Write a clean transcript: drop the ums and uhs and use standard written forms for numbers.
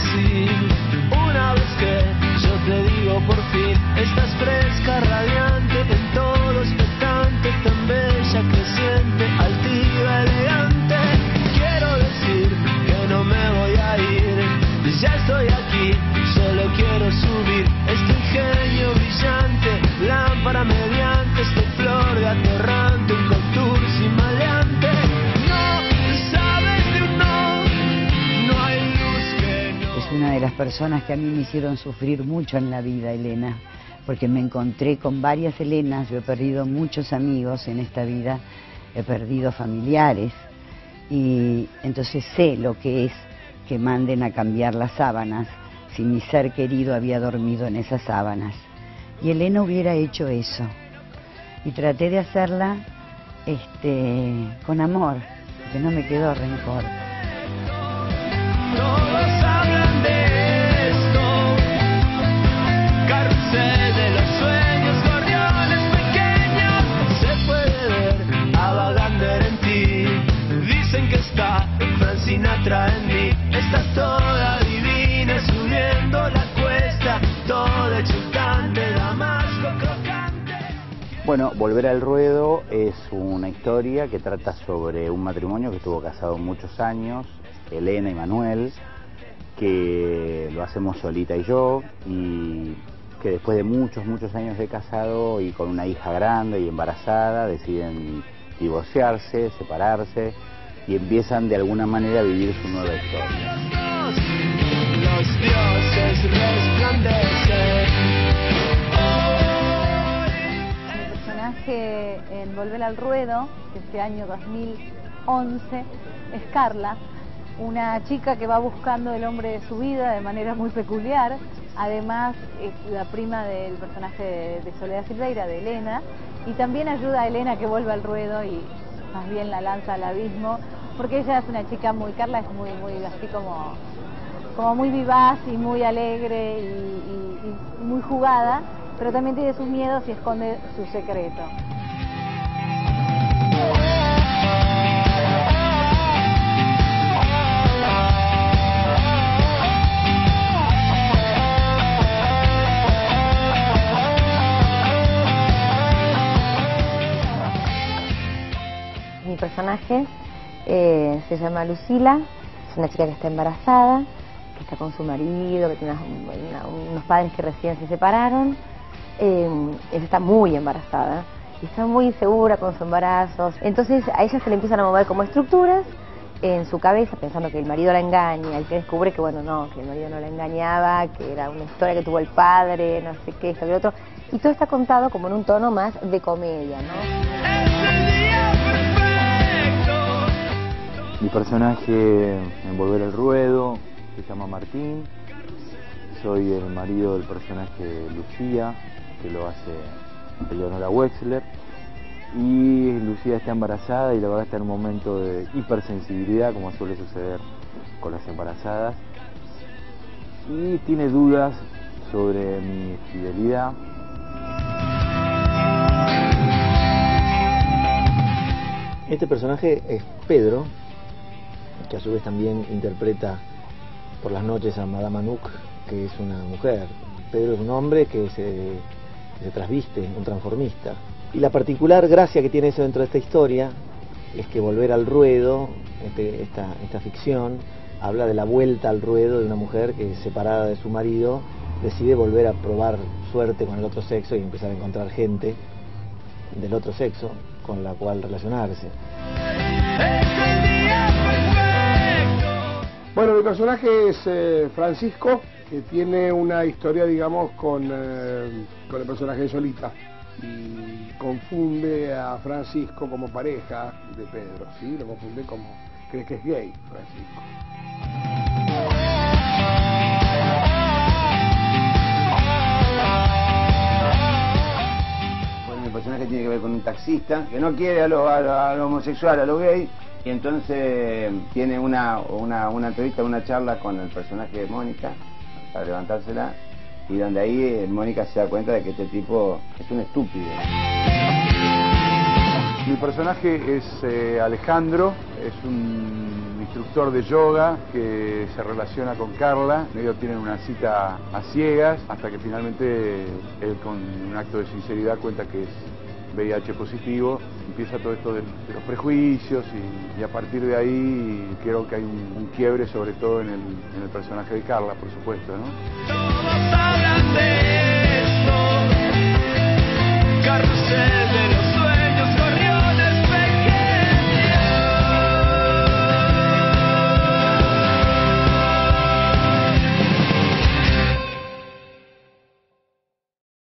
decir una vez que yo te digo por fin, estás fresca, radiante, en todo expectante, tan bella, creciente, altiva, elegante. Quiero decir que no me voy a ir, ya estoy aquí, solo quiero subir este ingenio brillante, lámpara mediante, este flor de aterrante, un contour sin maleante. No sabes de un no hay luz que no. Es una de las personas que a mí me hicieron sufrir mucho en la vida, Elena, porque me encontré con varias Elenas. Yo he perdido muchos amigos en esta vida, he perdido familiares, y entonces sé lo que es que manden a cambiar las sábanas si mi ser querido había dormido en esas sábanas. Y Elena hubiera hecho eso, y traté de hacerla con amor, que no me quedó rencor. Todos hablan de esto, carrusel de los sueños, gorriones pequeños, se puede ver a Wagner en ti. Dicen que está Frank Sinatra en mí, estás toda divina subiendo la cuesta, toda exultante, damasco crocante. Bueno, Volver al Ruedo es una historia que trata sobre un matrimonio que estuvo casado muchos años, Elena y Manuel, que lo hacemos Solita y yo, y que después de muchos años de casado y con una hija grande y embarazada, deciden divorciarse, separarse, y empiezan de alguna manera a vivir su nueva historia. Los dioses resplandecen. Mi personaje en Volver al Ruedo, que este año 2011, es Carla, una chica que va buscando el hombre de su vida de manera muy peculiar. Además es la prima del personaje de Soledad Silveira, de Elena, y también ayuda a Elena que vuelve al ruedo y más bien la lanza al abismo, porque ella es una chica Carla es muy así como muy vivaz y muy alegre y muy jugada, pero también tiene sus miedos y esconde su secreto. Mi personaje se llama Lucila, es una chica que está embarazada, que está con su marido, que tiene unos padres que recién se separaron. Ella está muy embarazada y está muy insegura con su embarazo. Entonces a ella se le empiezan a mover como estructuras en su cabeza, pensando que el marido la engaña, y que descubre que bueno, no, que el marido no la engañaba, que era una historia que tuvo el padre, no sé qué, esto y lo otro. Y todo está contado como en un tono más de comedia, ¿no? Mi personaje en Volver al Ruedo se llama Martín, soy el marido del personaje de Lucía, que lo hace Eleonora Wexler, y Lucía está embarazada y la verdad está en un momento de hipersensibilidad, como suele suceder con las embarazadas, y tiene dudas sobre mi fidelidad. Este personaje es Pedro, que a su vez también interpreta por las noches a Madame Anouk, que es una mujer. Pedro es un hombre que se trasviste, un transformista. Y la particular gracia que tiene eso dentro de esta historia es que Volver al Ruedo, esta ficción, habla de la vuelta al ruedo de una mujer que, separada de su marido, decide volver a probar suerte con el otro sexo y empezar a encontrar gente del otro sexo con la cual relacionarse. Bueno, mi personaje es Francisco, que tiene una historia, digamos, con el personaje de Solita, y confunde a Francisco como pareja de Pedro, ¿sí? Lo confunde como, cree que es gay, Francisco. Bueno, mi personaje tiene que ver con un taxista que no quiere a lo homosexual, a lo gay, y entonces tiene una entrevista, una charla con el personaje de Mónica para levantársela, y donde ahí Mónica se da cuenta de que este tipo es un estúpido. Mi personaje es Alejandro, es un instructor de yoga que se relaciona con Carla. Ellos tienen una cita a ciegas hasta que finalmente él, con un acto de sinceridad, cuenta que es VIH positivo. Empieza todo esto de los prejuicios y a partir de ahí creo que hay un quiebre, sobre todo en el personaje de Carla, por supuesto, ¿no? Todos hablan de esto, carrusel de